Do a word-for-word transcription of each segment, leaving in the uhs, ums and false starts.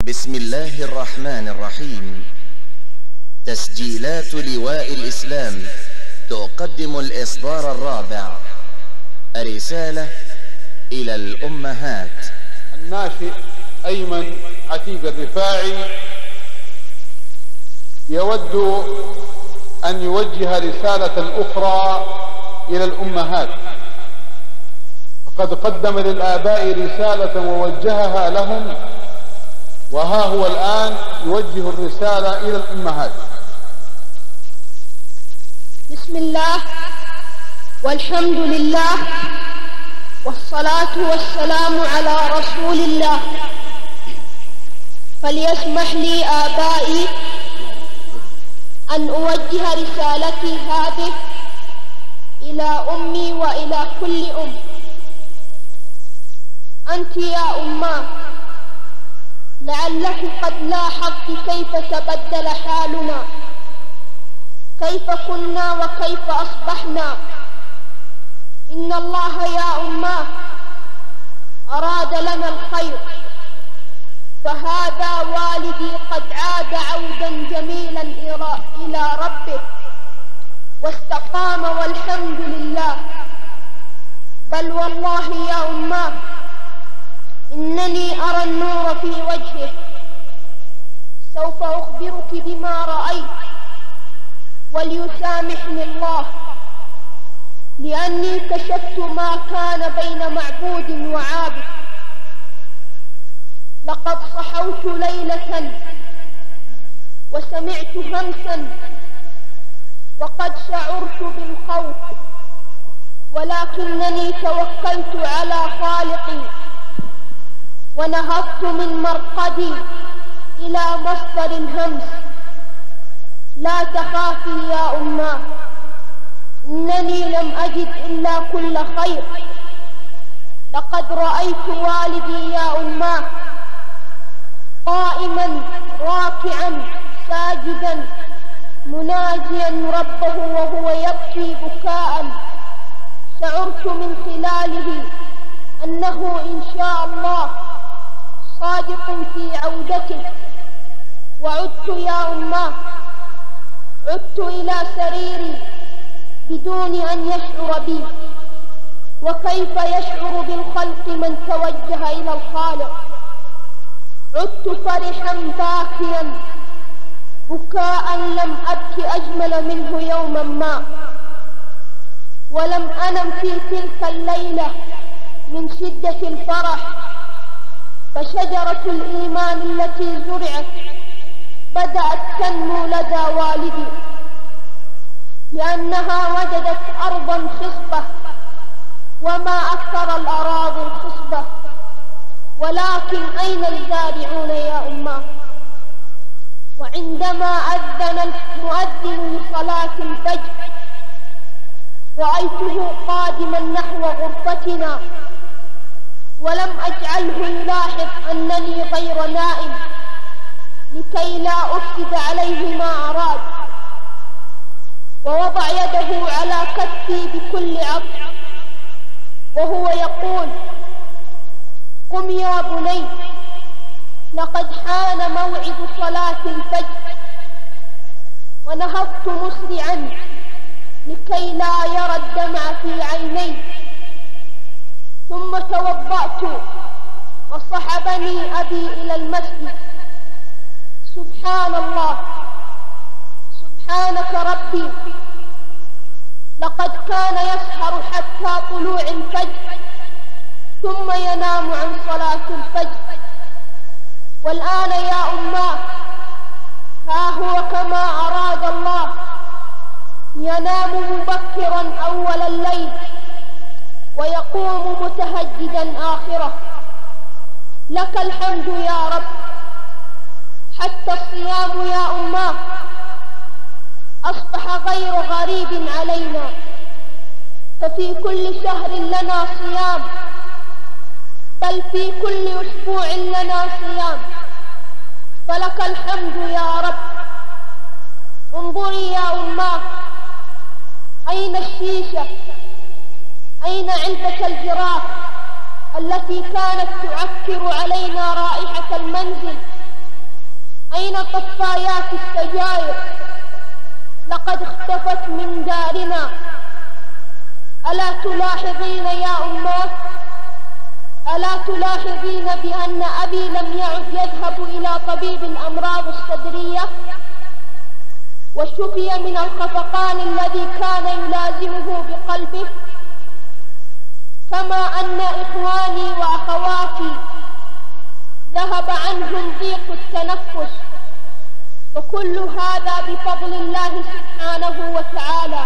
بسم الله الرحمن الرحيم. تسجيلات لواء الإسلام تقدم الإصدار الرابع، الرسالة إلى الأمهات. الناشئ أيمن عتيق الرفاعي يود أن يوجه رسالة أخرى إلى الأمهات، فقد قدم للآباء رسالة ووجهها لهم، وها هو الآن يوجه الرسالة إلى الأمهات. بسم الله والحمد لله والصلاة والسلام على رسول الله. فليسمح لي آبائي أن أوجه رسالتي هذه إلى أمي وإلى كل أم. أنت يا أماه لعلك قد لاحظت كيف تبدل حالنا، كيف كنا وكيف أصبحنا. إن الله يا أماه أراد لنا الخير، فهذا والدي قد عاد عودا جميلا إلى ربه واستقام والحمد لله. بل والله يا أماه إنني أرى النور في وجهه. سوف أخبرك بما رأيت وليسامحني الله، لأني كشفت ما كان بين معبود وعابد. لقد صحوت ليلة وسمعت همسا وقد شعرت بالخوف، ولكنني توكلت على خالقي ونهضت من مرقدي إلى مصدر الهمس. لا تخافي يا أماه، إنني لم أجد إلا كل خير. لقد رأيت والدي يا أماه قائما راكعا ساجدا مناجيا ربه وهو يبكي بكاء. شعرت من خلاله أنه إن شاء الله صادق في عودته. وعدت يا أماه، عدت إلى سريري بدون أن يشعر بي. وكيف يشعر بالخلق من توجه إلى الخالق؟ عدت فرحا باكيا بكاء لم أبك أجمل منه يوما ما. ولم أنم في تلك الليلة من شدة الفرح، فشجرة الإيمان التي زرعت بدأت تنمو لدى والدي، لأنها وجدت أرضا خصبة، وما أكثر الأراضي الخصبة. ولكن أين الزارعون يا أماه؟ وعندما أذن المؤذن لصلاة الفجر رأيته قادما نحو غرفتنا، ولم أجعله يلاحظ أنني غير نائم لكي لا أفسد عليه ما أراد. ووضع يده على كتفي بكل عطف وهو يقول: قم يا بني، لقد حان موعد صلاة الفجر. ونهضت مسرعا لكي لا يرى الدمع في عيني، ثم توضأت وصحبني أبي إلى المسجد. سبحان الله، سبحانك ربي، لقد كان يسهر حتى طلوع الفجر ثم ينام عن صلاة الفجر. والآن يا أماه ها هو كما أراد الله ينام مبكرا أول الليل ويقوم متهجدا آخره. لك الحمد يا رب. حتى الصيام يا أماه أصبح غير غريب علينا، ففي كل شهر لنا صيام، بل في كل أسبوع لنا صيام. فلك الحمد يا رب. انظري يا أماه، أين الشيشة؟ أين علبة الجراح التي كانت تعكر علينا رائحة المنزل أين طفايات السجاير؟ لقد اختفت من دارنا. ألا تلاحظين يا أماه؟ ألا تلاحظين بأن أبي لم يعد يذهب إلى طبيب الأمراض الصدرية وشفي من الخفقان الذي كان يلازمه بقلبه؟ كما أن إخواني وأخواتي ذهب عنهم ضيق التنفس، وكل هذا بفضل الله سبحانه وتعالى.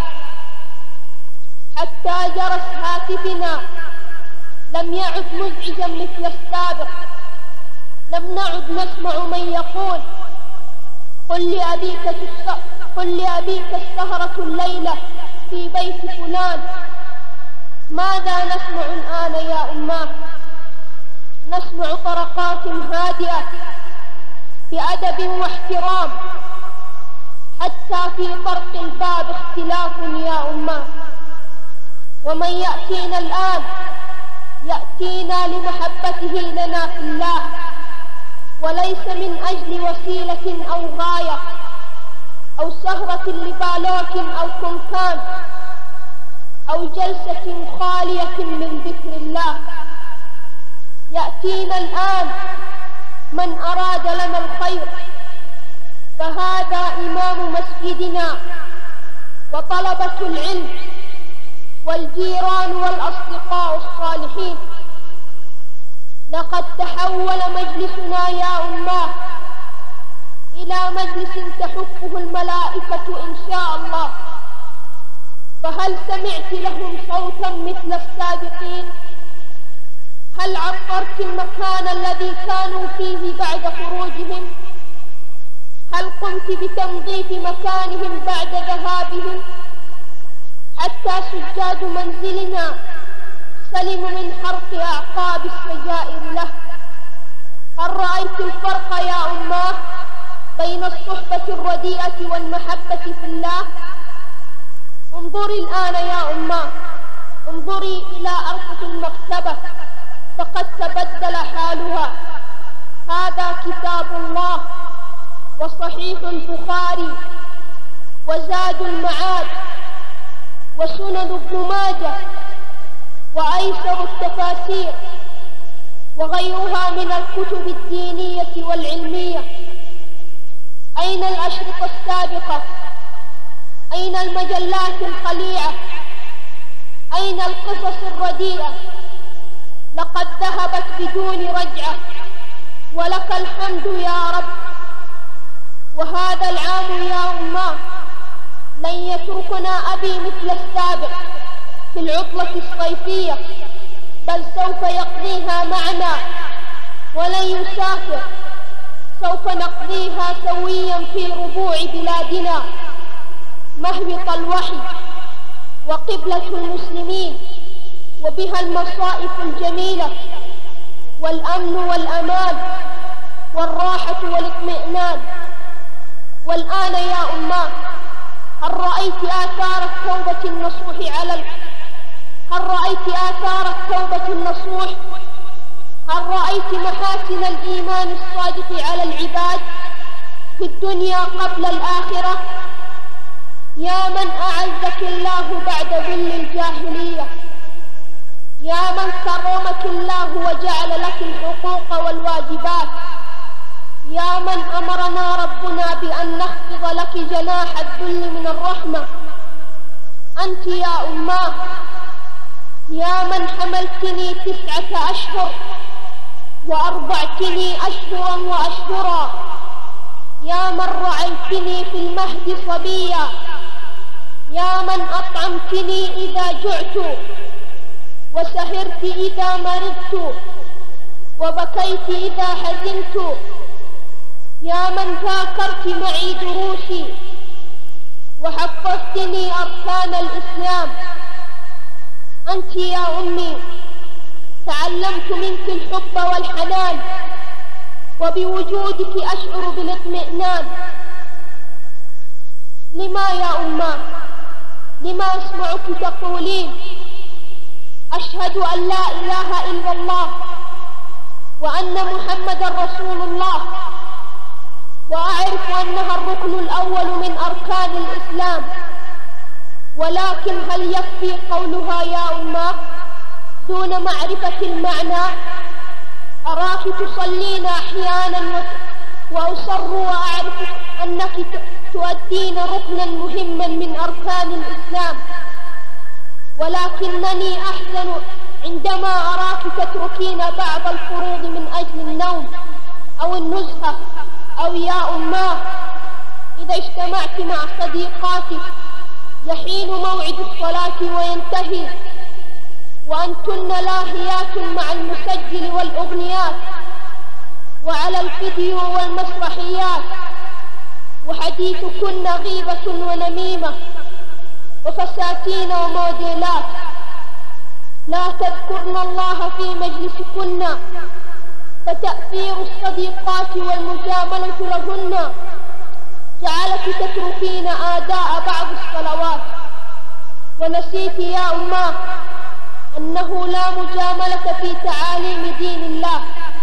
حتى جرس هاتفنا لم يعد مزعجا مثل السابق. لم نعد نسمع من يقول قل لأبيك قل لأبيك السهرة الليلة في بيت فلان. ماذا نسمع الآن يا أماه؟ نسمع طرقات هادئة بأدب واحترام، حتى في طرق الباب اختلاف يا أماه. ومن يأتينا الآن يأتينا لمحبته لنا في الله، وليس من أجل وسيلة أو غاية أو سهرة لبالوك أو كمكان أو جلسة خالية من ذكر الله. يأتينا الآن من أراد لنا الخير، فهذا إمام مسجدنا وطلبة العلم والجيران والأصدقاء الصالحين. لقد تحول مجلسنا يا أماه إلى مجلس تحفه الملائكة إن شاء الله. فهل سمعت لهم صوتا مثل السابقين؟ هل عطرت المكان الذي كانوا فيه بعد خروجهم؟ هل قمت بتنظيف مكانهم بعد ذهابهم؟ حتى سجاد منزلنا سلموا من حرق أعقاب السجائر له. هل رأيت الفرق يا أماه بين الصحبة الرديئة والمحبة في الله؟ انظري الآن يا أماه، انظري إلى أرفف المكتبة فقد تبدل حالها. هذا كتاب الله وصحيح البخاري وزاد المعاد وسنن ابن ماجه وأيسر التفاسير وغيرها من الكتب الدينية والعلمية. أين الأشرطة السابقة؟ أين المجلات الخليعة؟ أين القصص الرديئة؟ لقد ذهبت بدون رجعة، ولك الحمد يا رب. وهذا العام يا أماه لن يتركنا أبي مثل السابق في العطلة الصيفية، بل سوف يقضيها معنا ولن يسافر. سوف نقضيها سويا في ربوع بلادنا، مهبط الوحي وقبلة المسلمين، وبها المصائف الجميلة والأمن والأمان والراحة والاطمئنان. والآن يا أماه هل رأيت آثار التوبة النصوح على ال... هل رأيت آثار التوبة النصوح؟ هل رأيت محاسن الإيمان الصادق على العباد في الدنيا قبل الآخرة؟ يا من أعزك الله بعد ذل الجاهلية، يا من كرمك الله وجعل لك الحقوق والواجبات، يا من أمرنا ربنا بأن نخفض لك جناح الذل من الرحمة. أنت يا أماه يا من حملتني تسعة أشهر وأرضعتني أشهرا وأشهرا، يا من رعيتني في المهد صبيا، يا من أطعمتني إذا جعت وسهرت إذا مرضت وبكيت إذا حزنت، يا من ذاكرت معي دروسي وحفظتني أركان الإسلام. أنت يا أمي تعلمت منك الحب والحنان، وبوجودك أشعر بالاطمئنان. لما يا أماه لما أسمعك تقولين أشهد أن لا إله إلا الله وأن محمدا رسول الله، وأعلم وأعرف أنها الركن الأول من أركان الإسلام، ولكن هل يكفي قولها يا أماه دون معرفة المعنى؟ أراك تصلين أحيانا وأصر وأعرف أنك تؤدين ركنا مهما من أركان الإسلام، ولكنني أحزن عندما أراك تتركين بعض الفروض من أجل النوم أو النزهة. أو يا أماه إذا اجتمعت مع صديقاتك يحين موعد الصلاة وينتهي وأنتن لاهيات مع المسجل والأغنيات وعلى الفيديو والمسرحيات، وحديثكن غيبة ونميمة وفساتين وموديلات، لا تذكرن الله في مجلسكن، فتأثير الصديقات والمجاملة لهن جعلك تتركين آداء بعض الصلوات، ونسيت يا أماه أنه لا مجاملة في تعاليم دين الله.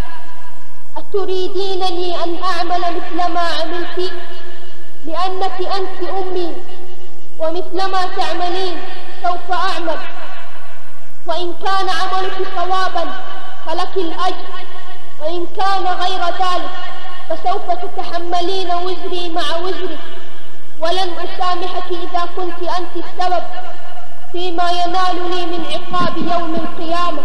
أتريدينني أن أعمل مثل ما عملت؟ لأنك أنت أمي، ومثلما تعملين سوف أعمل، وإن كان عملك صوابا فلك الأجر، وإن كان غير ذلك فسوف تتحملين وزري مع وزرك، ولن أسامحك إذا كنت أنت السبب فيما ينالني من عقاب يوم القيامة،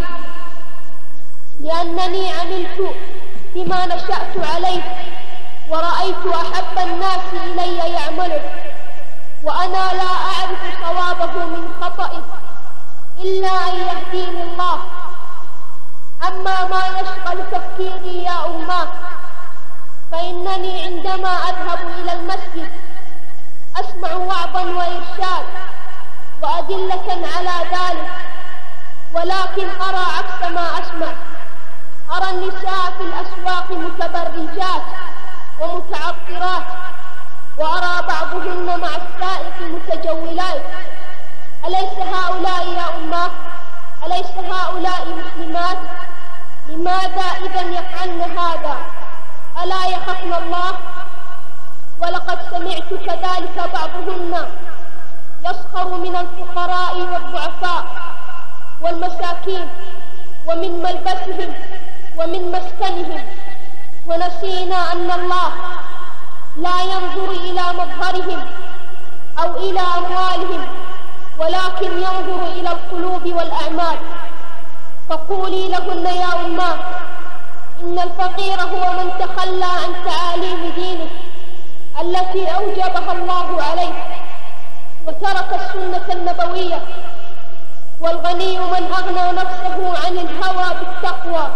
لأنني عملت بما نشأت عليه ورأيت أحب الناس إلي يعمله، وأنا لا أعرف صوابه من خطئه إلا أن يهديني الله. أما ما يشغل تفكيري يا أماه فإنني عندما أذهب إلى المسجد أسمع وعظا وإرشاد وأدلة على ذلك، ولكن أرى عكس ما أسمع. أرى النساء في الأسواق متبرجات ومتعطرات، وأرى بعضهن مع السائق متجولات. أليس هؤلاء يا أماه أليس هؤلاء مسلمات؟ لماذا إذا يفعلن هذا؟ ألا يخافن الله؟ ولقد سمعت كذلك بعضهن يسخر من الفقراء والضعفاء والمساكين ومن ملبسهم ومن مسكنهم، ونسينا أن الله لا ينظر إلى مظهرهم أو إلى أموالهم، ولكن ينظر إلى القلوب والأعمال. فقولي لهن يا أماه إن الفقير هو من تخلى عن تعاليم دينه التي أوجبها الله عليه وترك السنة النبوية، والغني من أغنى نفسه عن الهوى بالتقوى.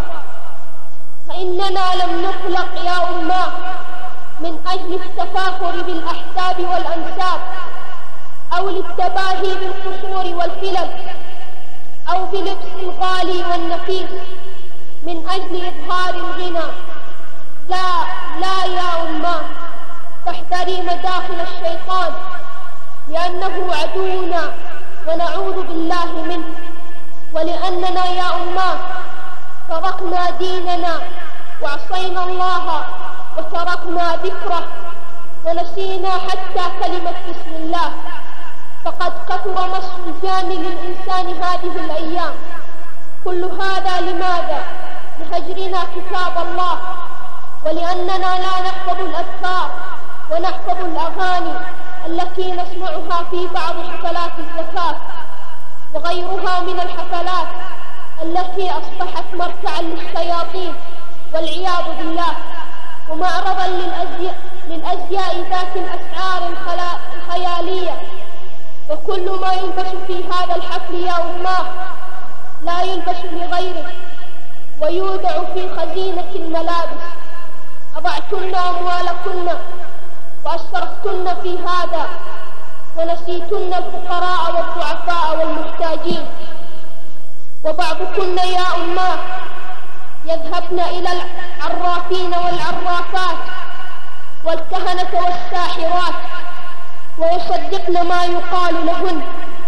فإننا لم نخلق يا أماه من أجل التفاخر بالأحساب والأنساب أو للتباهي بالقصور والفلل أو بلبس الغالي والنفيس من أجل إظهار الغنى. لا لا يا أماه، فاحذري مداخل الشيطان لأنه عدونا ونعوذ بالله منه، ولأننا يا أماه تركنا ديننا وعصينا الله وتركنا ذكره ونسينا حتى كلمة بسم الله. فقد كثر مس الجان للإنسان هذه الأيام. كل هذا لماذا؟ لهجرنا كتاب الله، ولأننا لا نحفظ الأذكار ونحفظ الأغاني التي نسمعها في بعض حفلات الزفاف وغيرها من الحفلات التي أصبحت مرتعا للشياطين والعياذ بالله، ومعرضا للأزياء, للأزياء ذات الأسعار الخيالية. وكل ما يلبس في هذا الحفل يا أماه لا يلبس لغيره ويودع في خزينة الملابس. أضعتن أموالكن وأسرفتن في هذا ونسيتن الفقراء والضعفاء والمحتاجين. وبعضكن يا أماه يذهبن إلى العرافين والعرافات والكهنة والساحرات ويصدقن ما يقال لهن،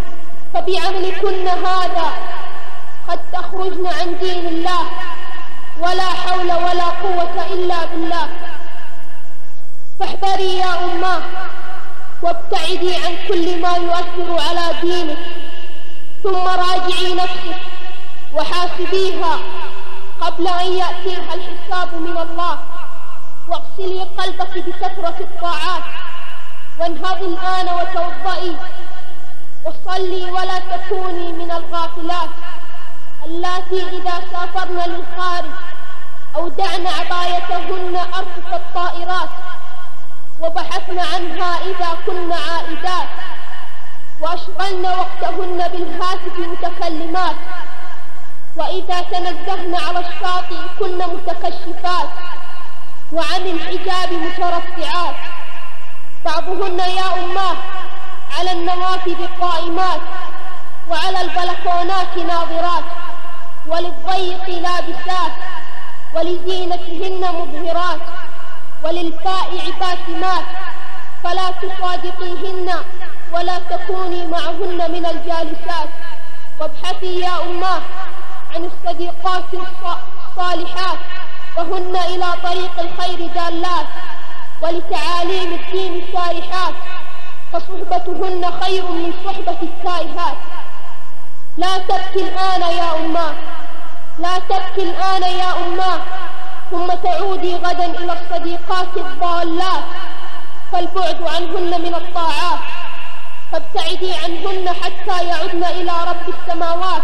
فبعملكن هذا قد تخرجن عن دين الله، ولا حول ولا قوة إلا بالله. فاحذروا احذري يا أماه وابتعدي عن كل ما يؤثر على دينك، ثم راجعي نفسك وحاسبيها قبل أن يأتيها الحساب من الله، واغسلي قلبك بكثرة الطاعات، وانهضي الآن وتوضئي وصلي ولا تكوني من الغافلات اللاتي إذا سافرن للخارج أودعن عبايتهن أرفف الطائرات وبحثن عنها إذا كن عائدات، وأشغلن وقتهن بالهاتف متكلمات، وإذا تنزهن على الشاطئ كن متكشفات، وعن الحجاب مترفعات، بعضهن يا أماه على النوافذ قائمات، وعلى البلكونات ناظرات، وللضيق لابسات، ولزينتهن مظهرات، وللبائع باسمات، فلا تصادقيهن ولا تكوني معهن من الجالسات. وابحثي يا أماه عن الصديقات الصالحات، فهن إلى طريق الخير دالات، ولتعاليم الدين سارحات، فصحبتهن خير من صحبة التائهات. لا تبكي الآن يا أماه، لا تبكي الآن يا أماه، ثم تعودي غدا إلى الصديقات الضالات، فالبعد عنهن من الطاعات، فابتعدي عنهن حتى يعدن إلى رب السماوات.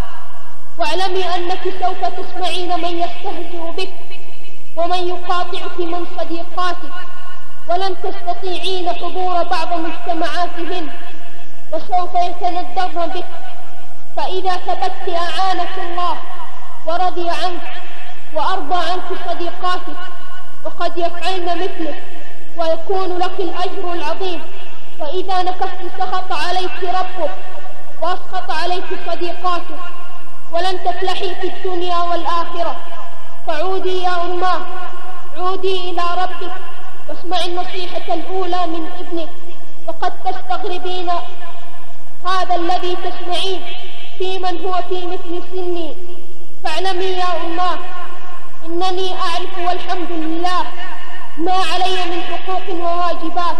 واعلمي أنك سوف تسمعين من يستهزئ بك ومن يقاطعك من صديقاتك، ولن تستطيعين حضور بعض مجتمعاتهن، وسوف يتندرن بك، فإذا ثبت أعانك الله ورضي عنك وأرضى عنك صديقاتك، وقد يفعلن مثلك ويكون لك الأجر العظيم. وإذا نكست سخط عليك ربك وأسخط عليك صديقاتك، ولن تفلحي في الدنيا والآخرة. فعودي يا أماه، عودي إلى ربك واسمعي النصيحة الأولى من ابنك، وقد تستغربين هذا الذي تسمعين في من هو في مثل سني. فاعلمي يا أماه إنني أعرف والحمد لله ما علي من حقوق وواجبات،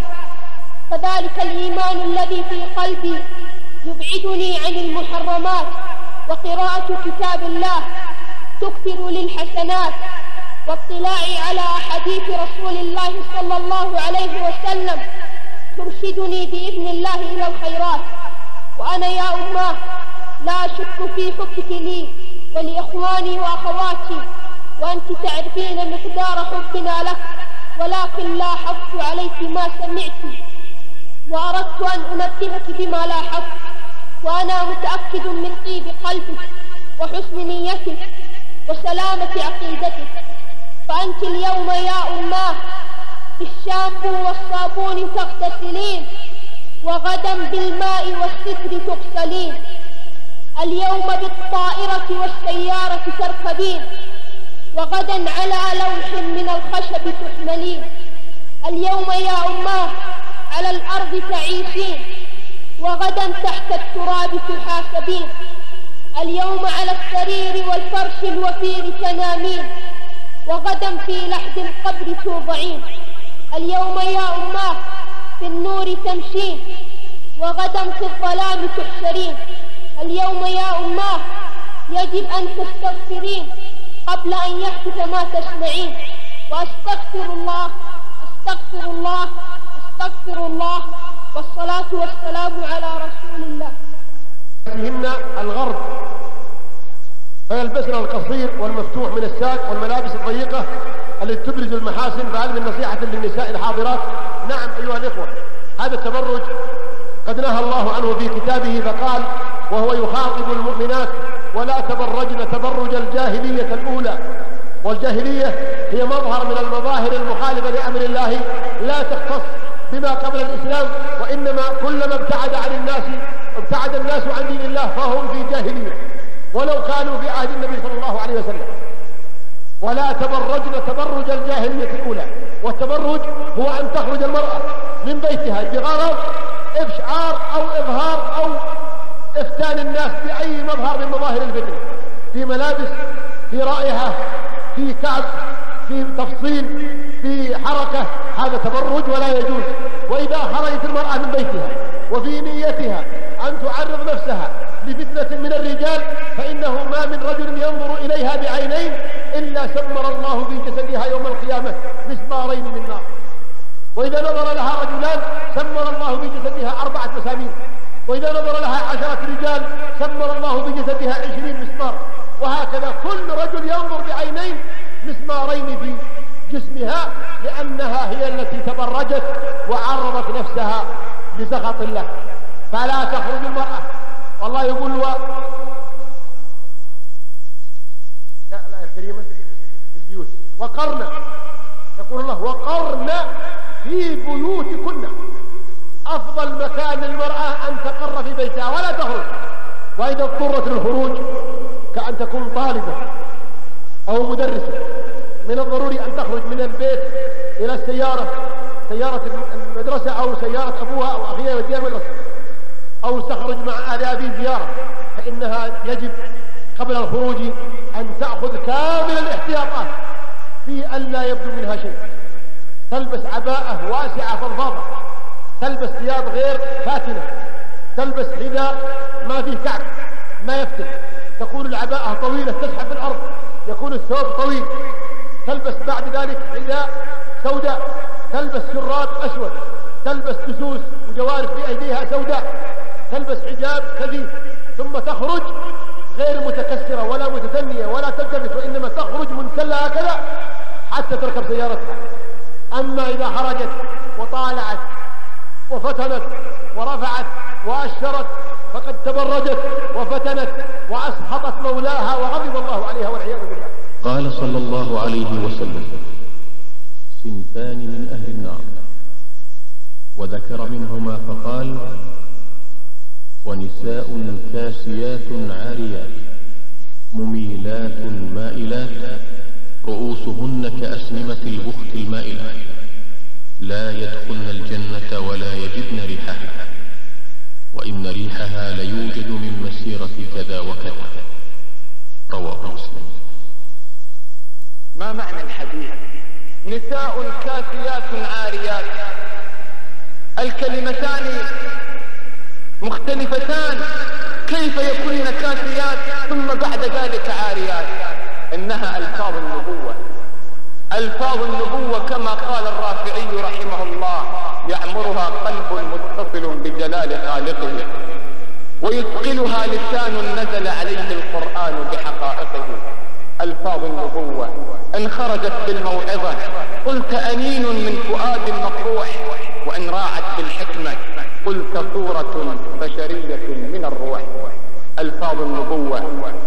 فذلك الإيمان الذي في قلبي يبعدني عن المحرمات، وقراءة كتاب الله تكثر للحسنات، واطلاعي على أحاديث رسول الله صلى الله عليه وسلم ترشدني بإذن الله إلى الخيرات. وأنا يا أماه لا أشك في حبك لي ولإخواني وأخواتي، وأنت تعرفين مقدار حبنا لك، ولكن لاحظت عليك ما سمعت، وأردت أن أنبهك بما لاحظت، وأنا متأكد من طيب قلبك وحسن نيتك وسلامة عقيدتك. فأنت اليوم يا أماه بالشامبو والصابون تغتسلين، وغدا بالماء والستر تغسلين، اليوم بالطائرة والسيارة تركبين، وغدا على لوح من الخشب تحملين، اليوم يا أماه على الأرض تعيشين، وغدا تحت التراب تحاسبين، اليوم على السرير والفرش الوفير تنامين، وغدا في لحد القبر توضعين، اليوم يا أماه في النور تمشين، وغدا في الظلام تحشرين، اليوم يا أماه يجب أن تستغفرين قبل أن يحدث ما تسمعين. وأستغفر الله أستغفر الله أستغفر الله والصلاة والسلام على رسول الله. فيهن الغرب فيلبسن القصير والمفتوح من الساق والملابس الضيقة التي تبرز المحاسن. فهذه من نصيحة للنساء الحاضرات. نعم أيها الإخوة، هذا التبرج قد نهى الله عنه في كتابه، فقال وهو يخاطب المؤمنات: ولا تبرجن تبرج الجاهلية الأولى. والجاهلية هي مظهر من المظاهر المخالفة لأمر الله، لا تختص بما قبل الإسلام، وإنما كلما ابتعد عن الناس ابتعد الناس عن دين الله فهم في جاهلية ولو كانوا في عهد النبي صلى الله عليه وسلم. ولا تبرجن تبرج الجاهلية الأولى. والتبرج هو أن تخرج المرأة من بيتها بغرض إبشعار أو إظهار أو إفتان الناس بأي مظهر من مظاهر الفتنة، في ملابس، في رائحة، في كعب، في تفصيل، في حركة. هذا تبرج ولا وفي نيتها أن تعرض نفسها لفتنة من الرجال فإنه ما من رجل ينظر إليها بعينين إلا سمر الله في جسدها يوم القيامة مسمارين من نار. وإذا نظر لها رجلان سمر الله في جسدها أربعة مسامير، وإذا نظر لها عشرة رجال سمر الله في جسدها عشرين مسمار، وهكذا كل رجل ينظر بعينين مسمارين في جسمها، لأنها هي التي تبرجت وعرضت نفسها لسخط الله. فلا تخرج المرأة، والله يقول و... لا لا يا كريمة في البيوت وقرن، يقول الله وقرن في بيوتكن. أفضل مكان للمرأة أن تقر في بيتها ولا تخرج، وإذا اضطرت للخروج كأن تكون طالبة أو مدرسة من الضروري أن تخرج من البيت إلى السيارة، سيارة المدرسة أو سيارة أبوها أو أخيها يوديها المدرسة، أو تخرج مع أهلها في زيارة، فإنها يجب قبل الخروج أن تأخذ كامل الاحتياطات في أن لا يبدو منها شيء. تلبس عباءة واسعة فضفاضة، تلبس ثياب غير فاتنة، تلبس حذاء ما فيه كعب ما يفتن، تكون العباءة طويلة تسحب في الأرض، يكون الثوب طويل، تلبس بعد ذلك حذاء سوداء، تلبس شراب أسود، تلبس دسوس وجوارب في أيديها سوداء، تلبس حجاب كثيف، ثم تخرج غير متكسرة ولا متثنية ولا تلتفت، وإنما تخرج منسلة هكذا حتى تركب سيارتها. أما إذا خرجت وطالعت وفتنت ورفعت وأشرت فقد تبرجت وفتنت وأسخطت مولاها وغضب الله عليها والعياذ بالله. قال صلى الله عليه وسلم: صنفان من أهل النار، وذكر منهما فقال: ونساء كاسيات عاريات مميلات مائلات رؤوسهن كأسنمة البخت المائلة لا يدخلن الجنة ولا يجدن ريحها، وإن ريحها ليوجد من مسيرة كذا وكذا. رواه مسلم. ما معنى الحديث نساء كاسيات عاريات؟ الكلمتان مختلفتان، كيف يكون كاسيات ثم بعد ذلك عاريات؟ إنها ألفاظ النبوة، ألفاظ النبوة كما قال الرافعي رحمه الله: يعمرها قلب متصل بجلال خالقه، ويثقلها لسان نزل عليه القرآن بحقائقه. ألفاظ النبوة إن خرجت بالموعظة قلت أنين من فؤاد مقروح، وإن راعت بالحكمة قلت صورة بشرية من الروح. ألفاظ النبوة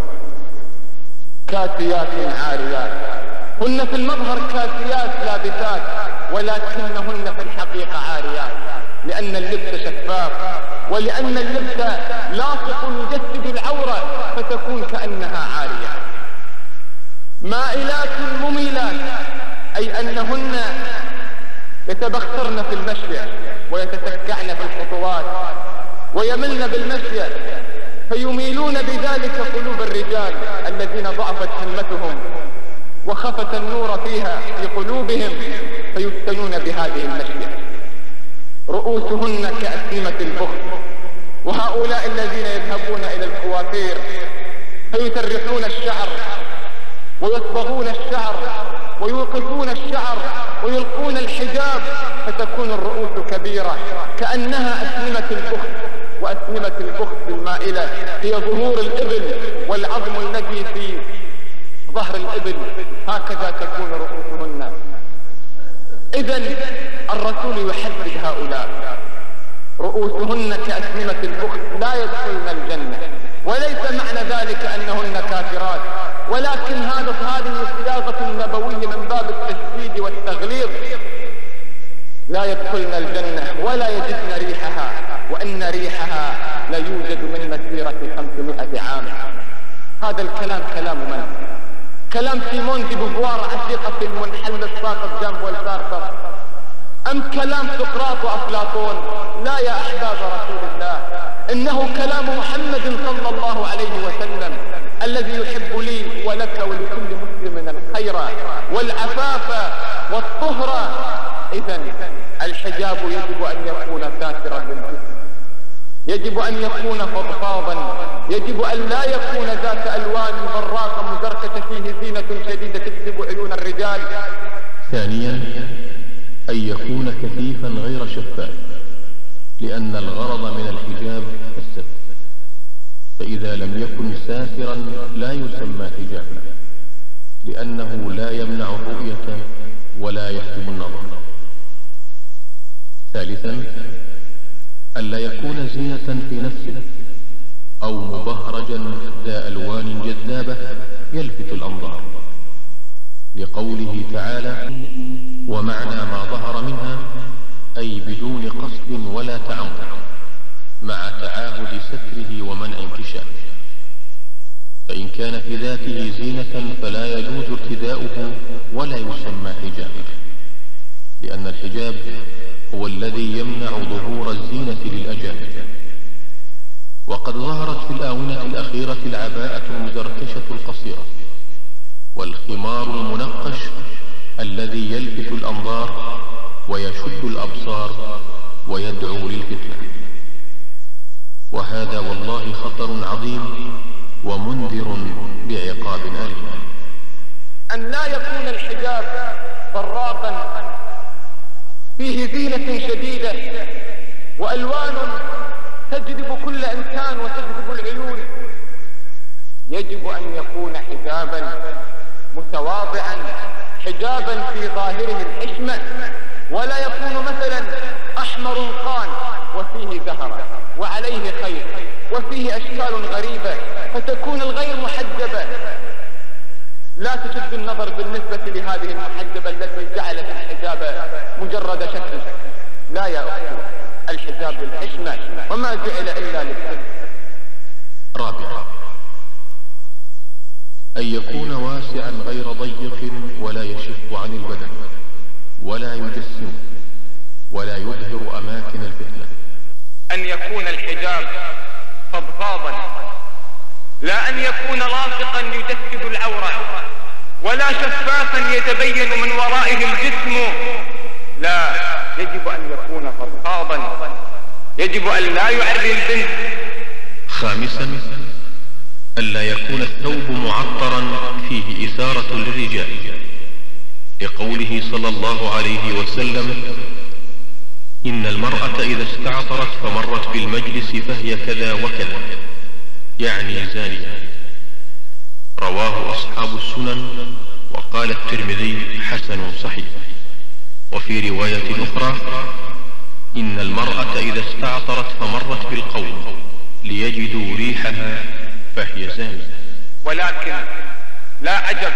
كاسيات عاريات، هن في المظهر كاسيات لابسات، ولكنهن في الحقيقة عاريات، لأن اللبس شفاف، ولأن اللبس لاصق يجسد العورة فتكون كأنها عارية. مائلات مميلات، أي أنهن يتبخترن في المشي ويتسكعن في الخطوات ويملن بالمشي، فيميلون بذلك قلوب الرجال الذين ضعفت همتهم وخفت النور فيها في قلوبهم، فيفتنون بهذه المشية. رؤوسهن كأسنمة البخت، وهؤلاء الذين يذهبون إلى الكوافير فيسرحون الشعر ويصبغون الشعر ويوقفون الشعر ويلقون الحجاب، فتكون الرؤوس كبيرة كأنها أسنمة البخت. وأسنمة البخت المائلة هي ظهور الإبل والعظم الذي في ظهر الإبل، هكذا تكون رؤوسهن. إذن الرسول يحدد هؤلاء: رؤوسهن كأسنمة البخت لا يدخلن الجنة، وليس معنى ذلك أنهن كافرات، ولكن هذا هذه صياغة نبوية من باب التشديد والتغليظ. لا يدخلن الجنة ولا يجدن ريحها، وإن ريحها لا يوجد من مسيرة خمسمائة عام. هذا الكلام كلام من؟ كلام سيمون دي بوفوار عشيقة المنحل الساقط جنب والسارتر، أم كلام سقراط وأفلاطون؟ لا يا أحباب رسول الله، إنه كلام محمد صلى الله عليه وسلم الذي يحب لي ولك ولكل مسلم الخير والعفاف والطهر. إذن الحجاب يجب أن يكون ساترا للجسم، يجب أن يكون فضفاضا، يجب أن لا يكون ذات ألوان براقة مزركة فيه زينة شديدة تجذب عيون الرجال. ثانيا أن يكون كثيفا غير شفاف، لأن الغرض من الحجاب الستر، فإذا لم يكن ساترا لا يسمى حجابا، لأنه لا يمنع الرؤية ولا يحجب النظر. ثالثا ألا يكون زينة في نفسه أو مبهرجا ذا ألوان جذابة يلفت الأنظار، لقوله تعالى: ومعنى ما ظهر منها، أي بدون قصد ولا تعمد، مع تعاهد ستره ومنع انكشافه. فإن كان في ذاته زينة فلا يجوز ارتداؤه ولا يسمى حجابا، لأن الحجاب هو الذي يمنع ظهور الزينة للأجانب. وقد ظهرت في الآونة الأخيرة العباءة المزركشة القصيرة والخمار المنقش الذي يلفت الأنظار ويشد الأبصار ويدعو للفتنة، وهذا والله خطر عظيم ومنذر بعقاب أليم. أن لا يكون الحجاب براقا فيه زينة شديدة وألوان تجذب كل إنسان وتجذب العيون. يجب أن يكون حجابا متواضعا، حجابا في ظاهره الحشمة، ولا يكون مثلا أحمر قان وفيه زهرة وعليه خيط وفيه أشكال غريبة فتكون الغير محجبة، لا تشد النظر بالنسبة لهذه المحجبة التي جعلت الحجاب مجرد شكل. لا يا أخي، الحجاب للحشمة وما جعل إلا للستر. رابعا أن يكون واسعا غير ضيق ولا يشف عن البدن ولا يجسم ولا يظهر أماكن الفتنة. أن يكون الحجاب فضفاضا، لا أن يكون لاصقا يجسد العورة، ولا شفافا يتبين من ورائه الجسم، لا، يجب أن يكون فضفاضا، يجب أن لا يعري البنت. خامسا ألا يكون الثوب معطرا فيه إثارة للرجال، لقوله صلى الله عليه وسلم: إن المرأة إذا استعطرت فمرت بالمجلس فهي كذا وكذا، يعني زانية. رواه أصحاب السنن، وقال الترمذي: حسن صحيح. وفي رواية أخرى: إن المرأة إذا استعطرت فمرت بالقوم ليجدوا ريحها فهي زانية. ولكن لا عجب،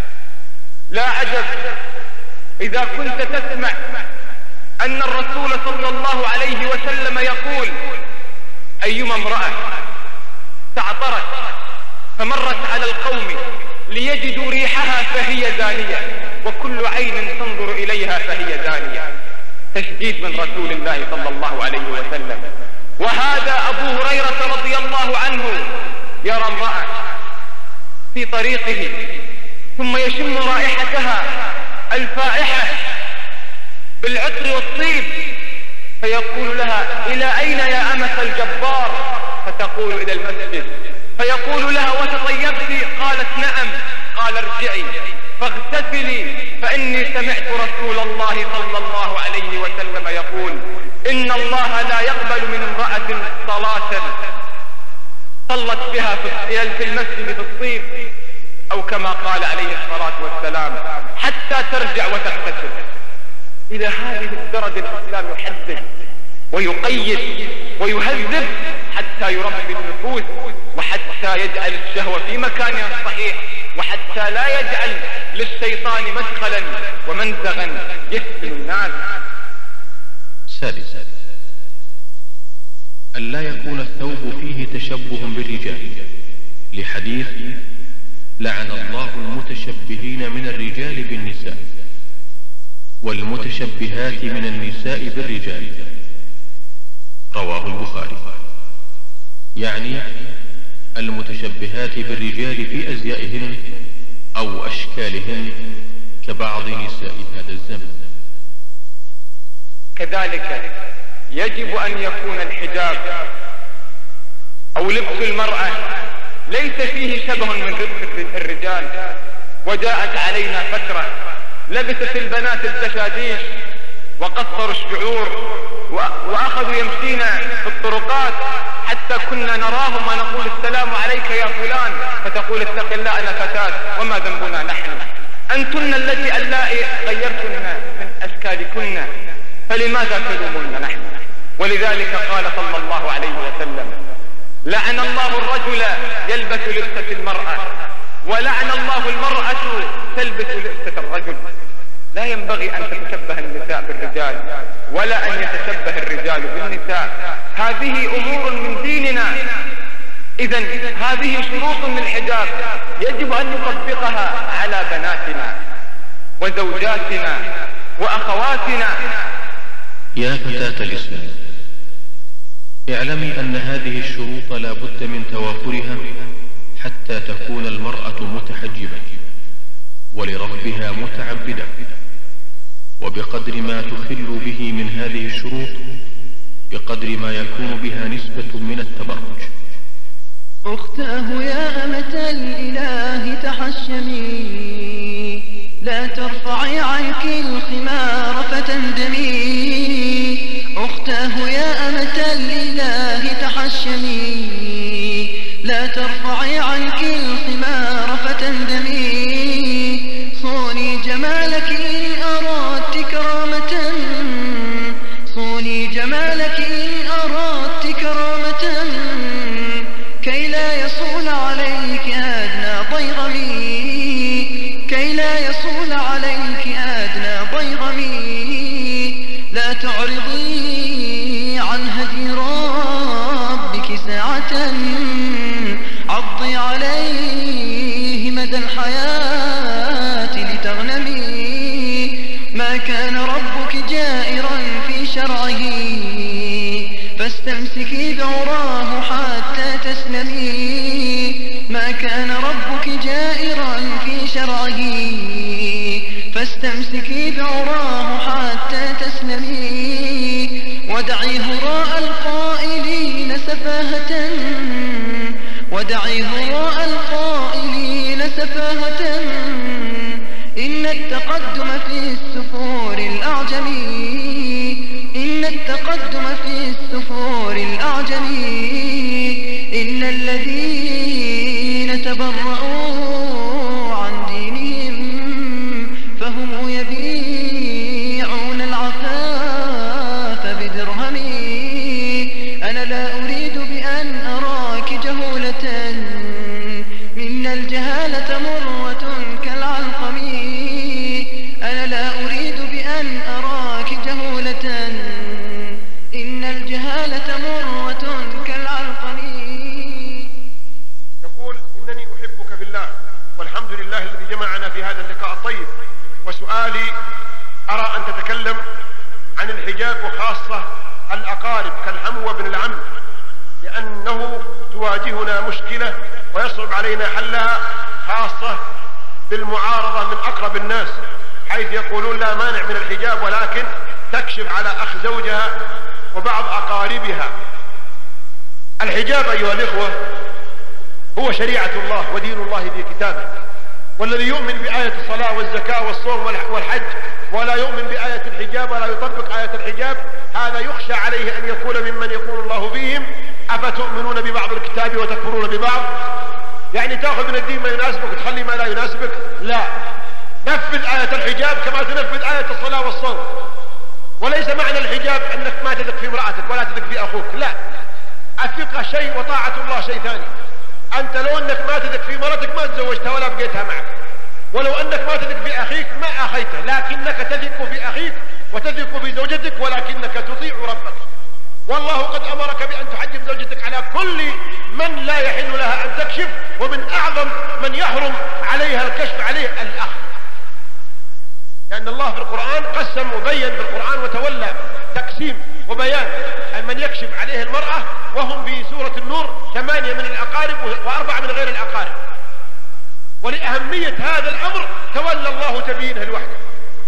لا عجب إذا كنت تسمع أن الرسول صلى الله عليه وسلم يقول: أيما امرأة استعطرت فمرت على القوم ليجدوا ريحها فهي زانية، وكل عين تنظر إليها فهي زانية. تشديد من رسول الله صلى الله عليه وسلم. وهذا أبو هريرة رضي الله عنه يرى امرأة في طريقه ثم يشم رائحتها الفائحة بالعطر والطيب، فيقول لها: إلى أين يا أمة الجبار؟ فتقول: إلى المسجد. فيقول لها: وتطيبت؟ قالت: نعم. قال: ارجعي فاغتسلي، فإني سمعت رسول الله صلى الله عليه وسلم يقول: إن الله لا يقبل من امرأة صلاة صلت بها في المسجد في الطيب، أو كما قال عليه الصلاة والسلام، حتى ترجع وتغتسل. إلى هذه الدرجة الإسلام يحدد ويقيد ويهذب حتى يربي النفوس، وحتى يجعل الشهوة في مكانها الصحيح، وحتى لا يجعل للشيطان مدخلا ومنزغا يفتن الناس. سادسا ألا يكون الثوب فيه تشبه بالرجال، لحديث: لعن الله المتشبهين من الرجال بالنساء والمتشبهات من النساء بالرجال. رواه البخاري. يعني المتشبهات بالرجال في أزيائهن أو أشكالهن كبعض نساء هذا الزمن. كذلك يجب أن يكون الحجاب أو لبس المرأة ليس فيه شبه من لبس الرجال. وجاءت علينا فترة لبست البنات الدشاديش وقصروا الشعور وأخذوا يمشين في الطرقات حتى كنا نراهم ونقول السلام عليك يا فلان، فتقول اتق الله أنا فتاة وما ذنبنا نحن، أنتن التي اللائي غيرتن من أشكالكن فلماذا تلومون نحن؟ ولذلك قال صلى الله عليه وسلم: لعن الله الرجل يلبس لبسة المرأة، ولعن الله المرأة تلبس لبسة الرجل. لا ينبغي أن تتشبه النساء بالرجال ولا أن يتشبه الرجال بالنساء، هذه أمور من ديننا. إذن هذه شروط للحجاب يجب أن نطبقها على بناتنا وزوجاتنا وأخواتنا. يا فتاة الإسلام، اعلمي أن هذه الشروط لا بد من توافرها حتى تكون المرأة متحجبة ولربها متعبدة، وبقدر ما تخل به من هذه الشروط بقدر ما يكون بها نسبة من التبرج. أختاه يا أمة الإله تحشمي، لا ترفعي عنك الخمار فتندمي. أختاه يا أمة الإله تحشمي، لا ترفعي عنك الخمار فتندمي. صوني جمالك إن أردت كرامة، صوني جمالك إن أردت كرامة، كي لا يصول عليك أدنى ضيغمي، كي لا يصول عليك أدنى ضيغمي. لا تعرضي عن هدي ربك ساعة، عضي عليه مدى الحياة لتغنمي. ما كان ربك جائرا في شرعه، فاستمسكي بعراه حتى تسلمي. ما كان ربك جائرا في شرعه، فاستمسكي بعراه حتى تسلمي. ودعي هراء القائلين سفاهة، ودعي هراء القائلين سفاهة، إن التقدم في السفور الأعجمي، إن التقدم في السفور الأعجمي. إن الذين تبرؤوا عن دينهم فهم يبيعون العفاف بدرهم. أنا لا أريد بأن أراك جهولة، إن الجهالة مرة كالعلقم. أنا لا أريد بأن أراك جهولة، إن الجهالة مرة كالعلقم. يقول: إنني أحبك بالله، والحمد لله الذي جمعنا في هذا اللقاء الطيب. وسؤالي: أرى أن تتكلم عن الحجاب وخاصة الأقارب كالعم وابن العم، لأنه تواجهنا مشكلة ويصعب علينا حلها، خاصة بالمعارضة من أقرب الناس، حيث يقولون لا مانع من الحجاب ولكن تكشف على أخ زوجها وبعض أقاربها. الحجاب أيها الإخوة هو شريعة الله ودين الله في كتابه، والذي يؤمن بآية الصلاة والزكاة والصوم والحج ولا يؤمن بآية الحجاب ولا يطبق آية الحجاب، هذا يخشى عليه أن يكون ممن يقول الله فيهم: أفتؤمنون ببعض الكتاب وتكفرون ببعض؟ يعني تأخذ من الدين ما يناسبك وتخلي ما لا يناسبك؟ لا، نفذ آية الحجاب كما تنفذ آية الصلاة والصوم. وليس معنى الحجاب أنك ما تثق في امرأتك ولا تثق في أخوك، لا، الثقة شيء وطاعة الله شيء ثاني. أنت لو أنك ما تثق في مرتك ما تزوجتها ولا بقيتها معك، ولو أنك ما تثق في أخيك ما أخيته، لكنك تثق في أخيك وتثق في زوجتك ولكنك تطيع ربك. والله قد أمرك بأن تحجب زوجتك على كل من لا يحل لها أن تكشف، ومن أعظم من يحرم عليها الكشف عليه الأخ، لأن الله في القرآن قسم وبين في القرآن وتولى تقسيم وبيان من يكشف عليه المرأة، وهم في سورة النور ثمانية من الأقارب وأربعة من غير الأقارب. ولأهمية هذا الأمر تولى الله تبيينه لوحده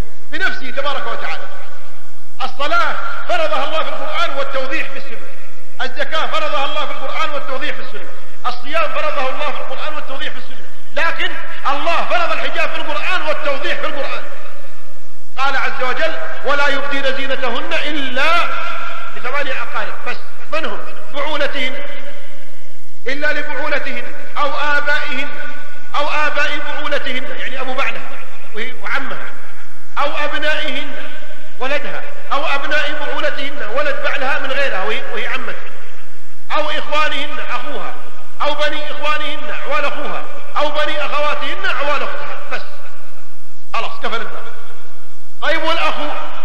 بنفسه تبارك وتعالى. الصلاة فرضها الله في القرآن والتوضيح في السنة، الزكاة فرضها الله في القرآن والتوضيح في السنة، الصيام فرضه الله في القرآن والتوضيح في السنة، لكن الله فرض الحجاب في القرآن والتوضيح في القرآن. قال عز وجل: ولا يبدين زينتهن إلا لثمانية أقارب بس. من هم؟ بعولتهن، إلا لبعولتهن أو آبائهن أو آباء بعولتهن، يعني أبو بعلها وعمها، أو أبنائهن ولدها، أو أبناء بعولتهن ولد بعلها من غيرها وهي عمتها، أو إخوانهن أخوها، أو بني إخوانهن عوال أخوها، أو بني أخواتهن عوال أختها بس. خلاص كفل الباب. طيب والأخو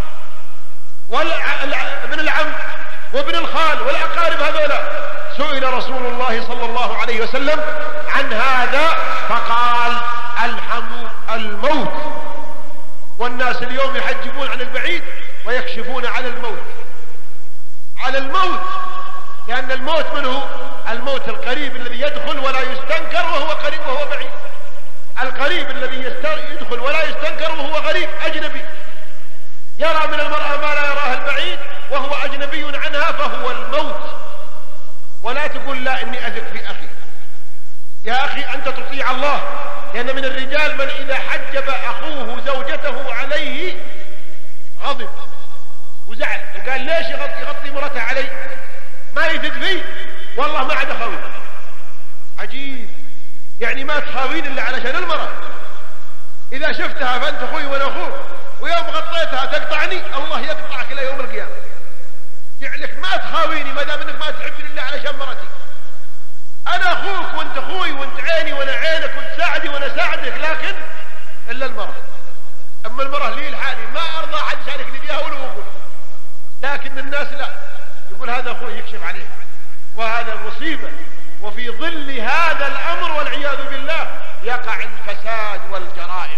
وابن العم وابن الخال والأقارب هذولا، سئل رسول الله صلى الله عليه وسلم عن هذا فقال: الحم الموت. والناس اليوم يحجبون عن البعيد ويكشفون على الموت، على الموت، لأن الموت من هو؟ الموت القريب الذي يدخل ولا يستنكر وهو قريب وهو بعيد. القريب الذي يدخل ولا يستنكر وهو غريب أجنبي، يرى من المرأة ما لا يراه البعيد وهو أجنبي عنها، فهو الموت. ولا تقول لا إني أثق في أخي. يا أخي أنت تطيع الله، لأن من الرجال من إذا حجب أخوه زوجته عليه غضب وزعل وقال: ليش يغطي, يغطي مرته علي؟ ما يثق فيه، والله ما عاد أخوي. عجيب، يعني ما تخاوين إلا علشان المرأة. إذا شفتها فأنت أخوي وأنا أخوك، ويوم غطيتها تقطعني، الله يقطعك إلى يوم القيامة. جعلك ما تخاويني ما دام انك ما تحبني الا علشان مرتي. انا اخوك وانت اخوي، وانت عيني وانا عينك، وانت ساعدي وانا ساعدك، لكن الا المرأة. اما المرأة لي لحالي ما ارضى احد يشاركني فيها ولو اقول، لكن الناس لا، يقول هذا اخوي يكشف عليها، وهذا مصيبة. وفي ظل هذا الامر والعياذ بالله يقع الفساد والجرائم.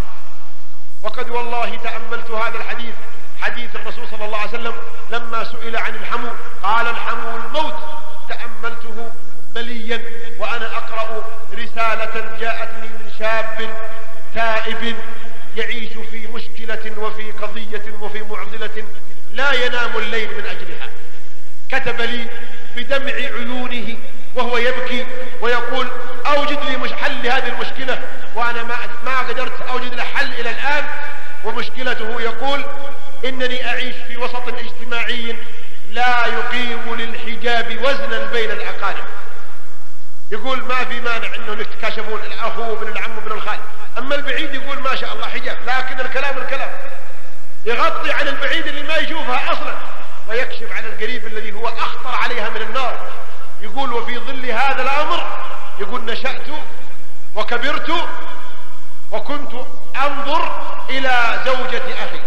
وقد والله تأملت هذا الحديث، حديث الرسول صلى الله عليه وسلم لما سئل عن الحمو قال: الحمو الموت. تأملته مليا وأنا أقرأ رسالة جاءتني من شاب تائب يعيش في مشكلة وفي قضية وفي معضلة لا ينام الليل من أجلها. كتب لي بدمع عيونه وهو يبكي ويقول: أوجد لي حل لهذه المشكلة، وأنا ما ما قدرت أوجد له حل إلى الآن. ومشكلته يقول: إنني أعيش في وسط اجتماعي لا يقيم للحجاب وزنا بين الأقارب. يقول ما في مانع أنهم يتكاشفون، الأخو وابن العم وابن الخال، أما البعيد يقول ما شاء الله حجاب، لكن الكلام الكلام يغطي عن البعيد اللي ما يشوفها أصلا، ويكشف عن القريب الذي هو أخطر عليها من النار. يقول: وفي ظل هذا الأمر يقول نشأت وكبرت وكنت أنظر إلى زوجة أخي،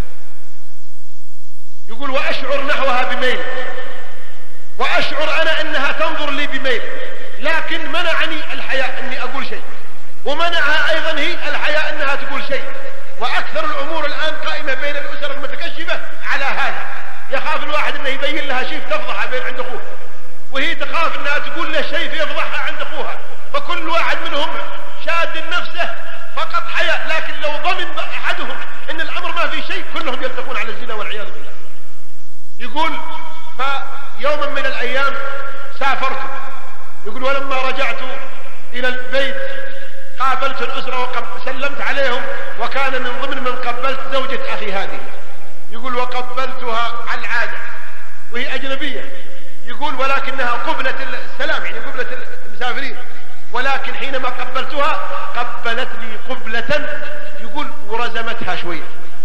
يقول وأشعر نحوها بميل، وأشعر أنا أنها تنظر لي بميل، لكن منعني الحياء أني أقول شيء، ومنعها أيضا هي الحياء أنها تقول شيء. وأكثر الأمور الآن قائمة بين الأسر المتكشفة على هذا. يخاف الواحد أنه يبين لها شيء تفضحها بين عند أخوه، وهي تخاف أنها تقول له شيء فيفضحها عند أخوها، فكل واحد منهم شاد نفسه فقط حياء. لكن لو ضمن أحدهم أن الأمر ما في شيء كلهم يلتقون على الزنا والعياذ بالله. يقول: فيوما من الأيام سافرت، يقول ولما رجعت إلى البيت قابلت الأسرة وسلمت عليهم، وكان من ضمن من قبلت زوجة أخي هذه. يقول وقبلتها على العادة وهي أجنبية، يقول ولكنها قبلة السلام، يعني قبلة المسافرين، ولكن حينما قبلتها قبلتني قبلة يقول ورزمتها شوية،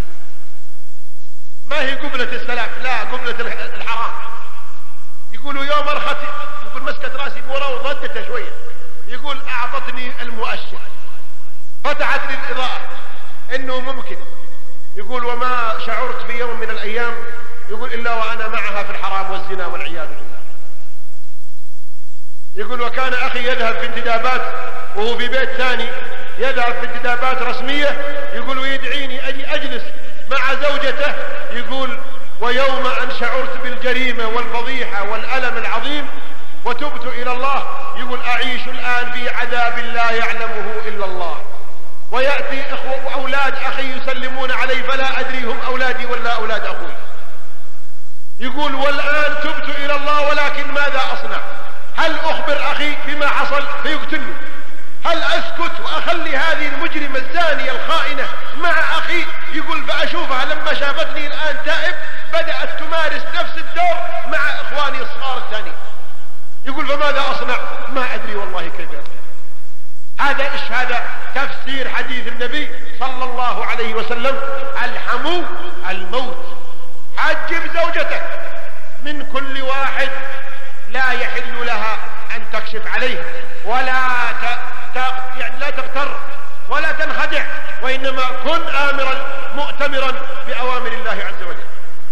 ما هي قبلة السلام، لا قبلة الحرام. يقولوا يوم ارخت، يقول مسكت راسي بورا وضدتها شوية، يقول اعطتني المؤشر، فتحت لي الاضاءة انه ممكن. يقول وما شعرت في يوم من الايام يقول الا وانا معها في الحرام والزنا والعياذ بالله. يقول وكان اخي يذهب في انتدابات وهو في بيت ثاني، يذهب في انتدابات رسمية، يقول ويدعيني اجي اجلس مع زوجته. يقول ويوم ان شعرت بالجريمة والفضيحة والألم العظيم وتبت الى الله، يقول اعيش الان في عذاب لا يعلمه الا الله. ويأتي اخوة واولاد اخي يسلمون علي فلا ادري هم اولادي ولا اولاد اخوي. يقول والآن تبت إلى الله ولكن ماذا أصنع؟ هل أخبر أخي بما حصل فيقتلني؟ هل أسكت وأخلي هذه المجرمة الزانية الخائنة مع أخي؟ يقول فأشوفها لما شافتني الآن تائب بدأت تمارس نفس الدور مع إخواني الصغار الثانيين. يقول فماذا أصنع؟ ما أدري والله كيف أصنع. هذا إيش هذا؟ تفسير حديث النبي صلى الله عليه وسلم: الحمو الموت. حجب زوجتك من كل واحد لا يحل لها أن تكشف عليه، ولا ت... ت... يعني لا تغتر ولا تنخدع، وإنما كن آمرا مؤتمرا بأوامر الله عز وجل.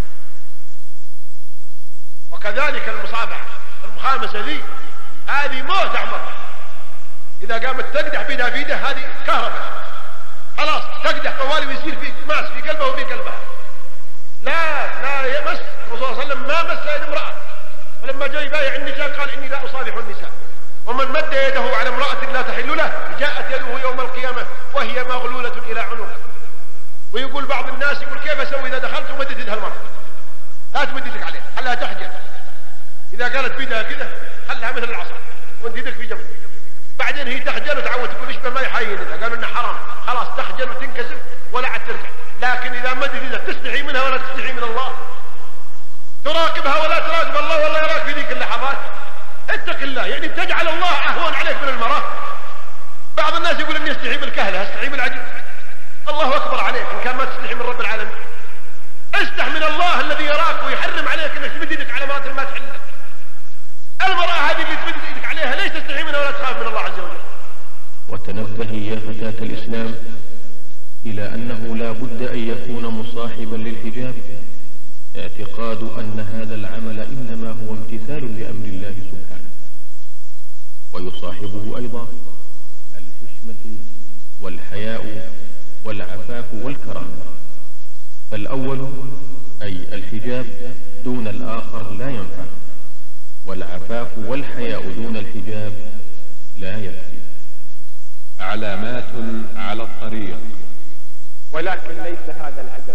وكذلك المصافحة المخامسة ذي هذه موت أحمر. إذا قامت تقدح بيدها في يده هذه كهرباء، خلاص تقدح طوالي ويصير في ماس في قلبه وفي قلبها. لا لا يمس. الرسول صلى الله عليه وسلم ما مس يد امرأة، ولما جاء يبايع النساء قال إني لا أصافح النساء. ومن مد يده على امرأة لا تحل له جاءت يده يوم القيامة وهي مغلولة إلى عنقه. ويقول بعض الناس يقول كيف أسوي إذا دخلت ومدت يدها المرأة؟ لا تمد يدك عليها، خلها تحجب. إذا قالت بيدها كذا خلها مثل العصا وانت يدك في جنبك. بعدين هي تخجل وتعود تقول اشبه ما يحايل إذا قالوا إنه حرام، خلاص تخجل وتنكسر ولا عاد ترجع. لكن إذا مدت يدها تستحي منها ولا تستحي من الله، تراقبها ولا تراقب الله والله يراك في ذيك اللحظات. اتق الله، يعني تجعل الله أهون عليك من المرأة. بعض الناس يقول إني استحي من الكهلة استحي من العجل. الله أكبر عليك إن كان ما تستحي من رب العالمين. استح من الله الذي يراك ويحرم عليك انك تمد يدك على مرأة ما تحل لك. المرأة هذه اللي تمد يدك عليها ليس تستحي منها ولا تخاف من الله عز وجل. وتنبهي يا فتاة الإسلام إلى أنه لا بد أن يكون مصاحبا للحجاب، اعتقاد أن هذا العمل إنما هو امتثال لأمر الله سبحانه، ويصاحبه أيضا الحشمة والحياء والعفاف والكرامة. فالأول أي الحجاب دون الآخر لا ينفع، والعفاف والحياء دون الحجاب لا يكفي. علامات على الطريق. ولكن ليس هذا العجب.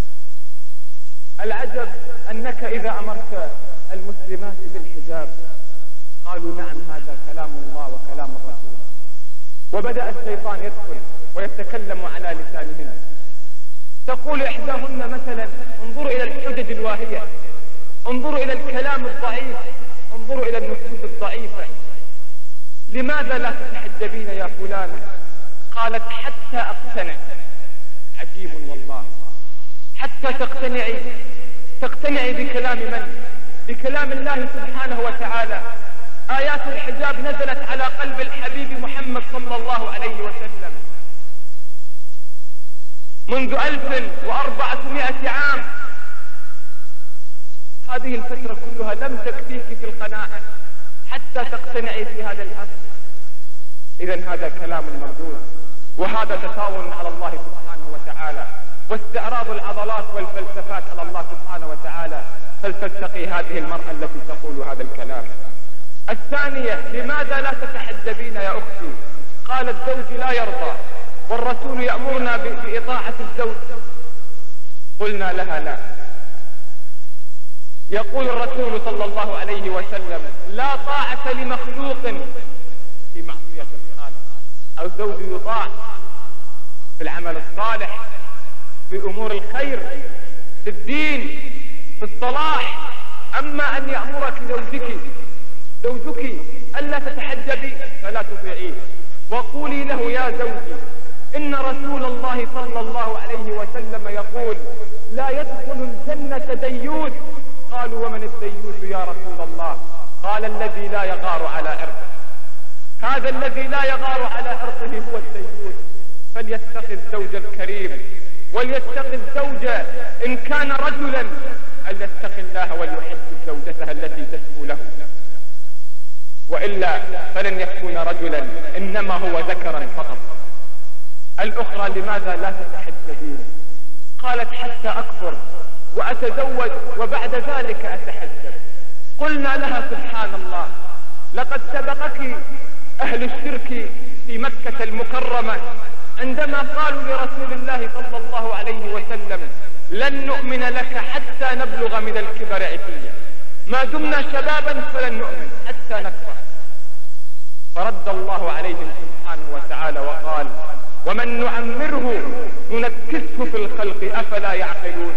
العجب أنك إذا أمرت المسلمات بالحجاب قالوا نعم هذا كلام الله وكلام الرسول، وبدأ الشيطان يدخل ويتكلم على لسانهن. تقول إحداهن مثلا انظروا إلى الحجج الواهية، انظروا إلى الكلام الضعيف، انظروا إلى النصوص الضعيفة. لماذا لا تتحجبين يا فلانة؟ قالت حتى أقتنع. عجيب والله، حتى تقتنعي تقتنعي بكلام من؟ بكلام الله سبحانه وتعالى. آيات الحجاب نزلت على قلب الحبيب محمد صلى الله عليه وسلم منذ ألف وأربعمائة عام. هذه الفترة كلها لم تكفيك في القناعة حتى تقتنعي في هذا الأمر. إذن هذا كلام مردود، وهذا تطاول على الله سبحانه وتعالى واستعراض العضلات والفلسفات على الله سبحانه وتعالى. فلتتقي هذه المرأة التي تقول هذا الكلام. الثانية، لماذا لا تتحجبين يا أختي؟ قال الزوج لا يرضى والرسول يأمرنا بإطاعة الزوج. قلنا لها لا. يقول الرسول صلى الله عليه وسلم لا طاعة لمخلوق في معصية الخالق. الزوج يطاع في العمل الصالح، في أمور الخير، في الدين، في الصلاح. أما أن يأمرك زوجك زوجك ألا تتحجبي فلا تطيعيه، وقولي له يا زوجي إن رسول الله صلى الله عليه وسلم يقول لا يدخل الجنة ديوث. قالوا ومن الديوث يا رسول الله؟ قال الذي لا يغار على عرضه. هذا الذي لا يغار على عرضه هو الديوث. فليتقي الزوج الكريم وليتقي الزوجة إن كان رجلا أن يتقي الله وليحب زوجته التي تسكو له، وإلا فلن يكون رجلا إنما هو ذكرا فقط. الأخرى لماذا لا تتحجبين؟ قالت حتى أكبر وأتزوج وبعد ذلك أتحجب. قلنا لها سبحان الله لقد سبقك أهل الشرك في مكة المكرمة عندما قالوا لرسول الله صلى الله عليه وسلم لن نؤمن لك حتى نبلغ من الكبر عتيا، ما دمنا شبابا فلن نؤمن حتى نكبر. فرد الله عليهم سبحانه وتعالى وقال: ومن نعمره ننكسه في الخلق أفلا يعقلون.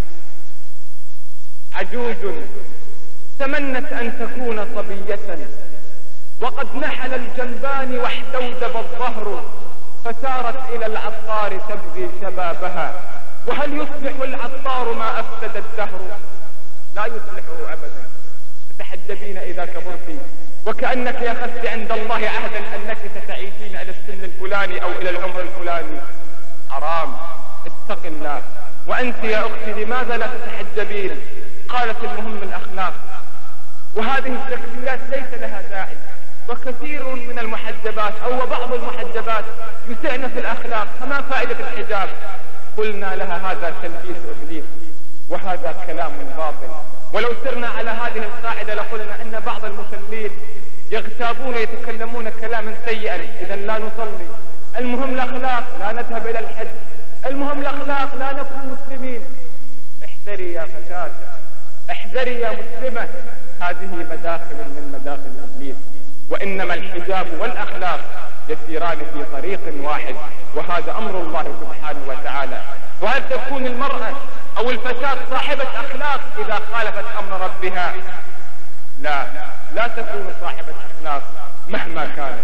عجوز تمنت أن تكون صبية وقد نحل الجنبان واحتودب الظهر، فسارت إلى العطار تبغي شبابها، وهل يصلح العطار ما أفسد الدهر؟ لا يصلحه أبدا. تتحجبين إذا كبرت وكأنك أخذت عند الله عهدا أنك ستعيشين إلى السن الفلاني أو إلى العمر الفلاني. حرام، اتق الله. وأنت يا أختي لماذا لا تتحجبين؟ قالت: المهم الأخلاق، وهذه التكبيرات ليس لها داعي. وكثير من المحجبات أو بعض المحجبات يسعن في الأخلاق، فما فائدة الحجاب؟ قلنا لها: هذا تلبيس إبليس، وهذا كلام باطل. ولو سرنا على هذه القاعدة لقلنا أن بعض المصلين يغتابون يتكلمون كلاما سيئا، إذا لا نصلي. المهم الأخلاق، لا نذهب إلى الحج. المهم الأخلاق، لا نكون مسلمين. احذري يا فتاة، احذري يا مسلمة، هذه مداخل من مداخل إبليس. وإنما الحجاب والأخلاق يسيران في طريق واحد، وهذا أمر الله سبحانه وتعالى. وهل تكون المرأة أو الفتاة صاحبة أخلاق إذا خالفت أمر ربها؟ لا، لا تكون صاحبة أخلاق مهما كانت.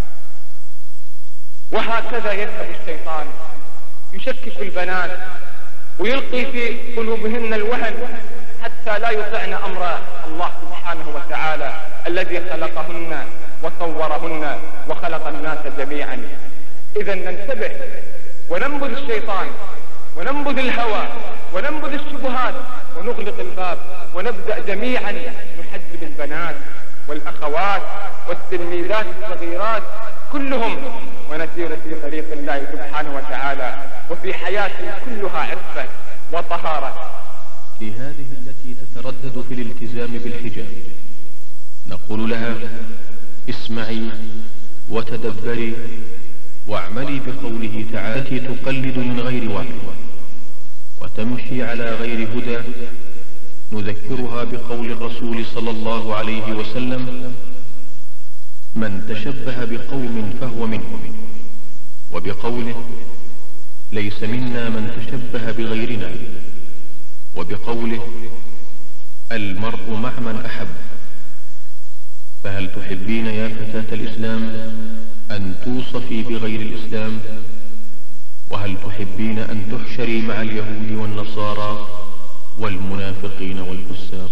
وهكذا يذهب الشيطان يشكك البنات ويلقي في قلوبهن الوهن حتى لا يطعن أمر الله سبحانه وتعالى الذي خلقهن وصورهن وخلق الناس جميعا. إذا ننتبه وننبذ الشيطان وننبذ الهوى وننبذ الشبهات ونغلق الباب، ونبدأ جميعا نحجب البنات والأخوات والتلميذات الصغيرات كلهم، ونسير في طريق الله سبحانه وتعالى وفي حياة كلها عفة وطهارة. لهذه التي تتردد في الالتزام بالحجاب نقول لها: اسمعي وتدبري واعملي بقوله تعالى: التي تقلد من غير وحي وتمشي على غير هدى. نذكرها بقول الرسول صلى الله عليه وسلم: من تشبه بقوم فهو منهم، وبقوله: ليس منا من تشبه بغيرنا، وبقوله: المرء مع من أحب. فهل تحبين يا فتاة الإسلام أن توصفي بغير الإسلام؟ وهل تحبين أن تحشري مع اليهود والنصارى والمنافقين والفساق؟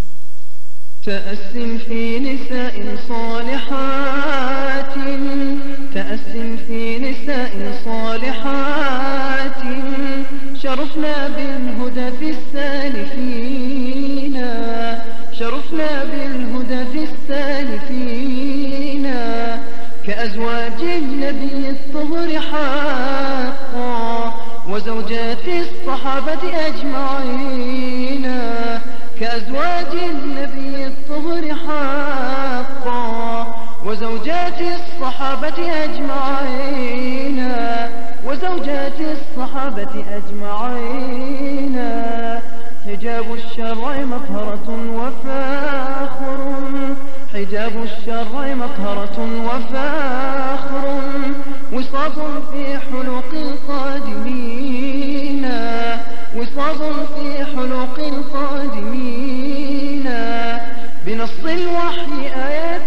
تأسم في نساء صالحات، تأسم في نساء صالحات، شرفنا بالهدى في السالفين، شرفنا بالهدى في السالفين، كأزواج النبي الطهر حقا وزوجات الصحابة أجمعين، كأزواج النبي الطهر حقا وزوجات الصحابة أجمعين، وزوجات الصحابة أجمعين. حجاب الشرع مطهرة وفاخر، حجاب الشرع مطهرة وفاخر، وصاب في حلق القادمين، وصاب في حلق القادمين. بنص الوحي آيات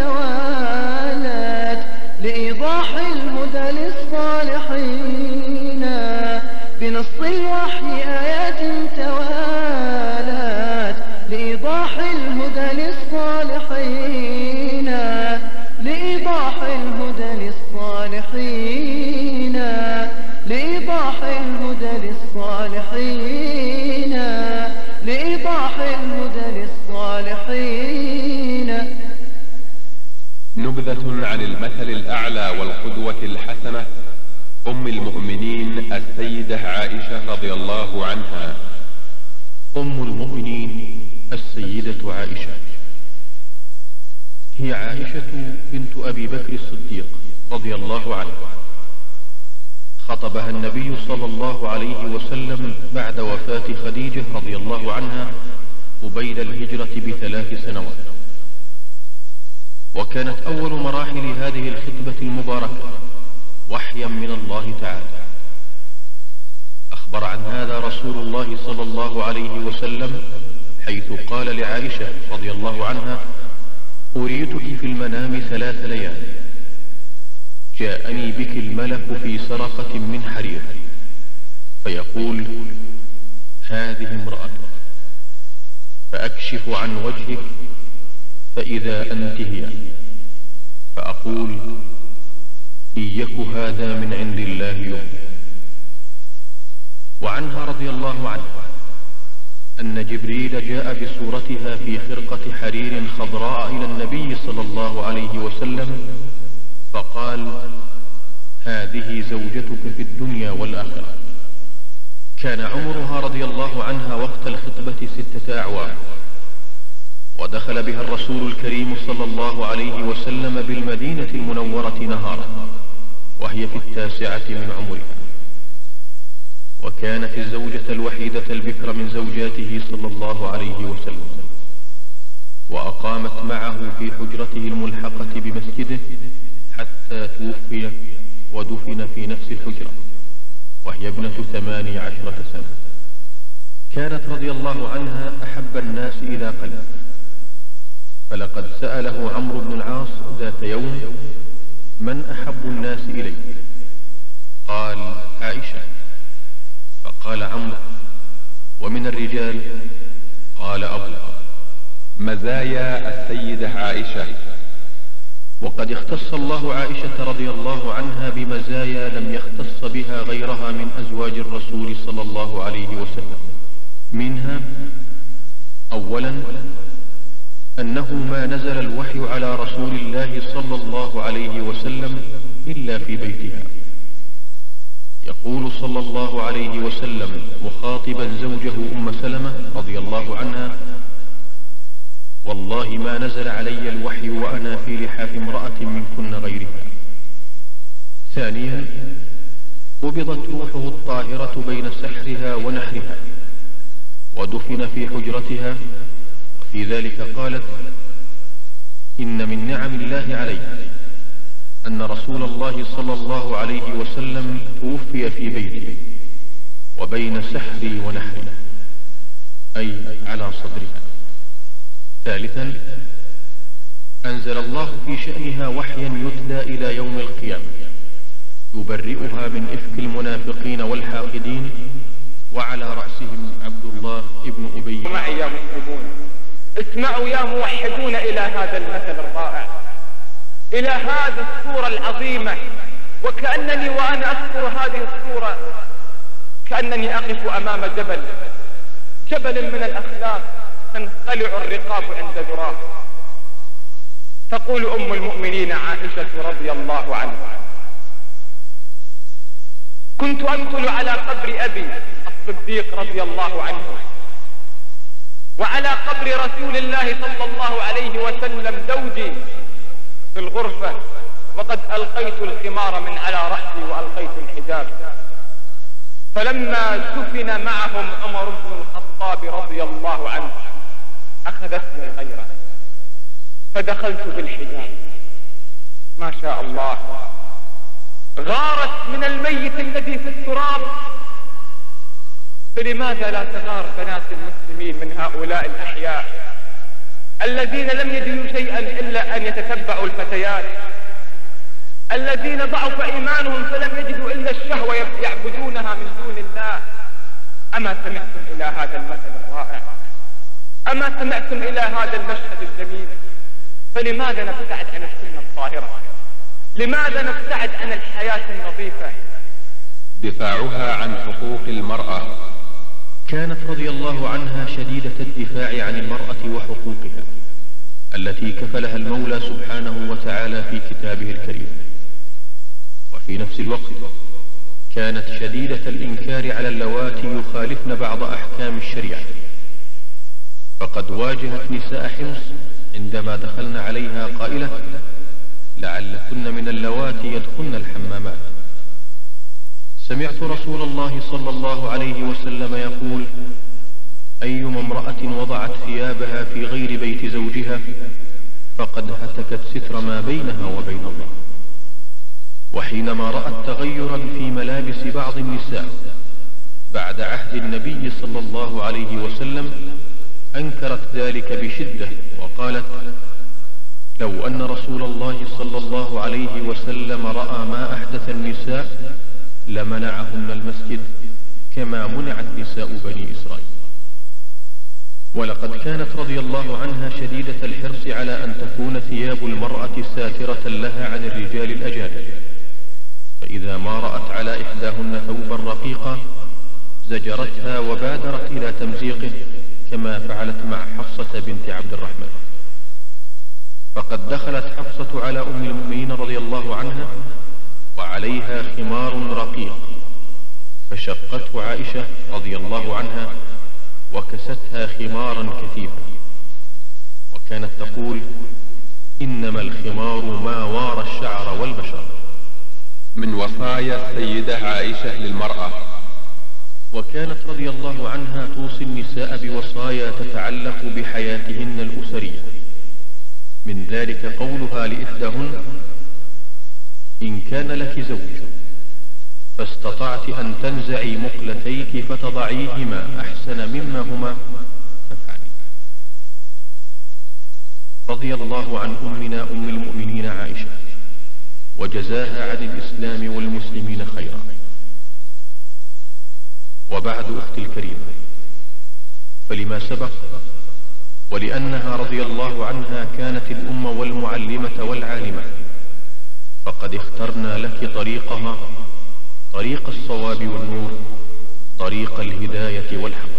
توالت لإيضاح الهدى للصالحين، بنص الوحي آيات توالت لإيضاح الهدى للصالحين، لإيضاح الهدى للصالحين، لإيضاح الهدى للصالحين، لإيضاح الهدى للصالحين. نبذة عن المثل الأعلى والقدوة الحسنة أم المؤمنين السيدة عائشة رضي الله عنها. أم المؤمنين السيدة عائشة هي عائشة بنت أبي بكر الصديق رضي الله عنه، خطبها النبي صلى الله عليه وسلم بعد وفاة خديجة رضي الله عنها قبيل الهجرة بثلاث سنوات، وكانت أول مراحل هذه الخطبة المباركة وحيا من الله تعالى. أخبر عن هذا رسول الله صلى الله عليه وسلم حيث قال لعائشة رضي الله عنها: أريتك في المنام ثلاث ليال، جاءني بك الملك في سرقة من حرير فيقول: هذه امرأتك، فأكشف عن وجهك فإذا أنت هي، فأقول: إن يك هذا من عند الله يوم. وعنها رضي الله عنها أن جبريل جاء بصورتها في خرقة حرير خضراء إلى النبي صلى الله عليه وسلم فقال: هذه زوجتك في الدنيا والآخرة. كان عمرها رضي الله عنها وقت الخطبة ستة أعوام، ودخل بها الرسول الكريم صلى الله عليه وسلم بالمدينة المنورة نهارا وهي في التاسعة من عمرها، وكانت الزوجة الوحيدة البكر من زوجاته صلى الله عليه وسلم، وأقامت معه في حجرته الملحقة بمسجده حتى توفي ودفن في نفس الحجرة وهي ابنة ثماني عشرة سنة. كانت رضي الله عنها أحب الناس إلى قلب، فلقد سأله عمرو بن العاص ذات يوم: من أحب الناس إليك؟ قال: عائشة. فقال عمرو: ومن الرجال؟ قال: أبوها. مزايا السيدة عائشة. وقد اختص الله عائشة رضي الله عنها بمزايا لم يختص بها غيرها من أزواج الرسول صلى الله عليه وسلم. منها: أولا أنه ما نزل الوحي على رسول الله صلى الله عليه وسلم إلا في بيتها. يقول صلى الله عليه وسلم مخاطبا زوجه أم سلمة رضي الله عنها: والله ما نزل علي الوحي وأنا في لحاف امرأة منكن غيرها. ثانيا قبضت روحه الطاهرة بين سحرها ونحرها ودفن في حجرتها، وفي ذلك قالت: إن من نعم الله علي أن رسول الله صلى الله عليه وسلم توفي في بيتي وبين سحري ونحري، أي على صدرها. ثالثا أنزل الله في شأنها وحيا يتلى إلى يوم القيامة يبرئها من إفك المنافقين والحاقدين، وعلى رأسهم عبد الله ابن أبي. معي يا مسلمون، اسمعوا يا موحدون إلى هذا المثل الرائع، إلى هذا الصورة العظيمة، وكأنني وأنا أذكر هذه الصورة كأنني أقف أمام جبل جبل من الأخلاق تنخلع الرقاب عند ذراه. تقول أم المؤمنين عائشة رضي الله عنها: كنت أدخل على قبر أبي الصديق رضي الله عنه وعلى قبر رسول الله صلى الله عليه وسلم زوجي في الغرفة، وقد ألقيت الخمار من على رأسي وألقيت الحجاب، فلما دفن معهم عمر بن الخطاب رضي الله عنه أخذتني غيره فدخلت بالحجاب. ما شاء الله، غارت من الميت الذي في التراب، فلماذا لا تغار بنات المسلمين من هؤلاء الأحياء الذين لم يجدوا شيئا إلا أن يتتبعوا الفتيات، الذين ضعف إيمانهم فلم يجدوا إلا الشهوة يعبدونها من دون الله؟ أما سمعتم إلى هذا المثل الرائع؟ أما سمعتم إلى هذا المشهد الجميل؟ فلماذا نبتعد عن السنة الطاهرة؟ لماذا نبتعد عن الحياة النظيفة؟ دفاعها عن حقوق المرأة. كانت رضي الله عنها شديدة الدفاع عن المرأة وحقوقها التي كفلها المولى سبحانه وتعالى في كتابه الكريم، وفي نفس الوقت كانت شديدة الإنكار على اللواتي يخالفن بعض أحكام الشريعة، فقد واجهت نساء حمص عندما دخلن عليها قائلة: لعلكن من اللواتي يدخلن الحمامات. سمعت رسول الله صلى الله عليه وسلم يقول: أيما امرأة وضعت ثيابها في غير بيت زوجها فقد هتكت ستر ما بينها وبين الله. وحينما رأت تغيرا في ملابس بعض النساء بعد عهد النبي صلى الله عليه وسلم أنكرت ذلك بشدة وقالت: لو أن رسول الله صلى الله عليه وسلم رأى ما أحدث النساء لمنعهن المسجد كما منعت نساء بني إسرائيل. ولقد كانت رضي الله عنها شديدة الحرص على أن تكون ثياب المرأة ساترة لها عن الرجال الأجانب، فإذا ما رأت على إحداهن ثوبا رقيقا زجرتها وبادرت إلى تمزيقه كما فعلت مع حفصة بنت عبد الرحمن. فقد دخلت حفصة على أم المؤمنين رضي الله عنها وعليها خمار رقيق، فشقته عائشة رضي الله عنها وكستها خمارا كثيفا، وكانت تقول: إنما الخمار ما وار الشعر والبشر. من وصايا السيدة عائشة للمرأة. وكانت رضي الله عنها توصي النساء بوصايا تتعلق بحياتهن الأسرية، من ذلك قولها لإحداهن: إن كان لك زوج فاستطعت أن تنزعي مقلتيك فتضعيهما أحسن مما هما فافعلي. رضي الله عن أمنا أم المؤمنين عائشة وجزاها عن الإسلام والمسلمين خيرا. وبعد أختي الكريمة، فلما سبق ولأنها رضي الله عنها كانت الأم والمعلمة والعالمة، فقد اخترنا لك طريقها، طريق الصواب والنور، طريق الهداية والحق.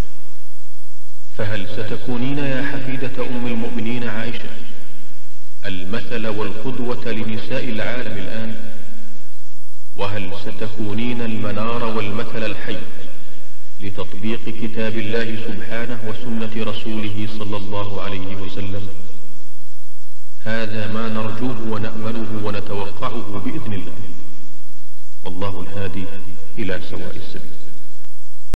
فهل ستكونين يا حفيدة أم المؤمنين عائشة المثل والقدوة لنساء العالم الآن؟ وهل ستكونين المنار والمثل الحي لتطبيق كتاب الله سبحانه وسنة رسوله صلى الله عليه وسلم؟ هذا ما نرجوه ونأمله ونتوقعه بإذن الله، والله الهادي إلى سواء السبيل.